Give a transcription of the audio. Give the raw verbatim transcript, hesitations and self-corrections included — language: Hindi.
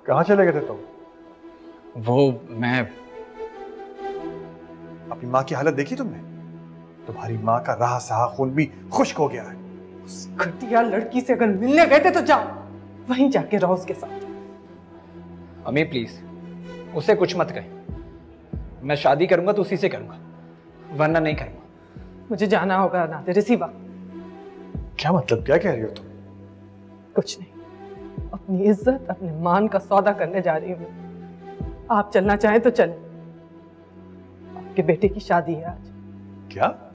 कहाँ चले गए थे तुम? वो मैं अपनी माँ की हालत देखी तुमने? तुम्हारी माँ का रहा सहा खून भी खुश्क हो गया है। उस घटिया लड़की से अगर मिलने गए थे तो जाओ, वहीं जाके रहो उसके साथ। अम्मी प्लीज उसे कुछ मत कहे। मैं शादी करूंगा तो उसी से करूंगा, वरना नहीं करूंगा। मुझे जाना होगा नादिर इसी वक्त। क्या मतलब, क्या कह रही हो तुम? कुछ नहीं, अपनी इज्जत अपने मान का सौदा करने जा रही हूँ। आप चलना चाहें तो चलें, आपके बेटे की शादी है आज। क्या?